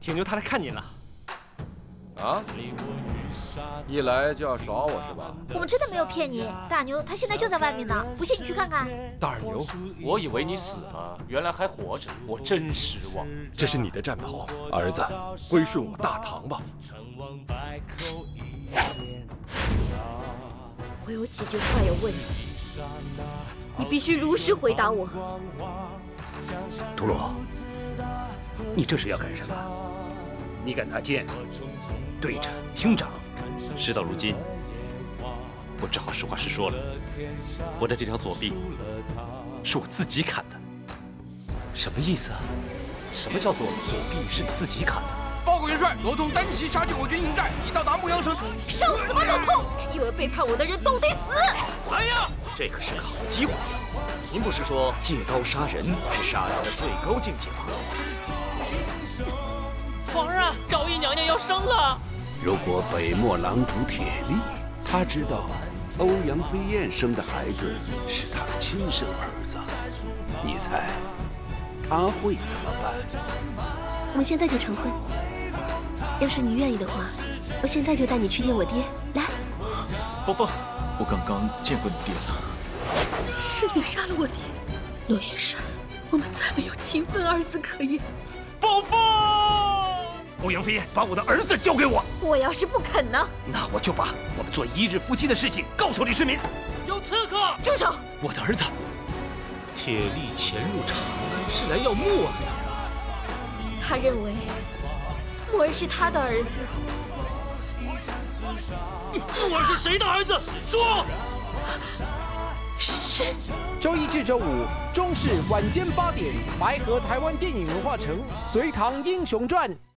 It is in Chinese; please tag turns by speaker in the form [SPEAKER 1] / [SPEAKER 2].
[SPEAKER 1] 铁牛他来看您了。
[SPEAKER 2] 啊？一来就要耍我是吧？
[SPEAKER 3] 我们真的没有骗你，大牛他现在就在外面呢，不信你去看看。
[SPEAKER 4] 大耳牛，
[SPEAKER 5] 我以为你死了，原来还活着，我真失望。
[SPEAKER 4] 这是你的战袍，儿子，归顺我大唐吧。
[SPEAKER 3] 我有几句话要问你，你必须如实回答我。
[SPEAKER 6] 陀螺，你这是要干什么？你敢拿剑对着兄长？
[SPEAKER 5] 事到如今，我只好实话实说了。我的这条左臂是我自己砍的。
[SPEAKER 6] 什么意思啊？什么叫做左臂是你自己砍的？
[SPEAKER 7] 报告元帅，罗通单骑杀进我军营寨，已到达牧羊城。
[SPEAKER 3] 受死吧，罗通！因为背叛我的人都得死！
[SPEAKER 6] 来呀，这可是个好机会。您不是说借刀杀人是杀人的最高境界吗？
[SPEAKER 8] 皇上，昭仪娘娘要生了。
[SPEAKER 9] 如果北漠狼主铁力，他知道欧阳飞燕生的孩子是他的亲生儿子，你猜他会怎么办？
[SPEAKER 10] 我们现在就成婚。要是你愿意的话，我现在就带你去见我爹。来，
[SPEAKER 6] 伯父，我刚刚见过你爹了。
[SPEAKER 10] 是你杀了我爹，罗元帅，我们再没有亲生儿子可言。
[SPEAKER 6] 伯父，欧阳飞燕把我的儿子交给我。
[SPEAKER 3] 我要是不肯呢？
[SPEAKER 6] 那我就把我们做一日夫妻的事情告诉李世民。
[SPEAKER 8] 有刺客！
[SPEAKER 3] 住手！
[SPEAKER 6] 我的儿子，铁力潜入长安是来要木儿的。
[SPEAKER 3] 他认为木儿是他的儿子。
[SPEAKER 8] 木儿是谁的儿子？说。
[SPEAKER 10] 是。
[SPEAKER 11] 周一至周五中视晚间8点，白河台湾电影文化城《隋唐英雄传》。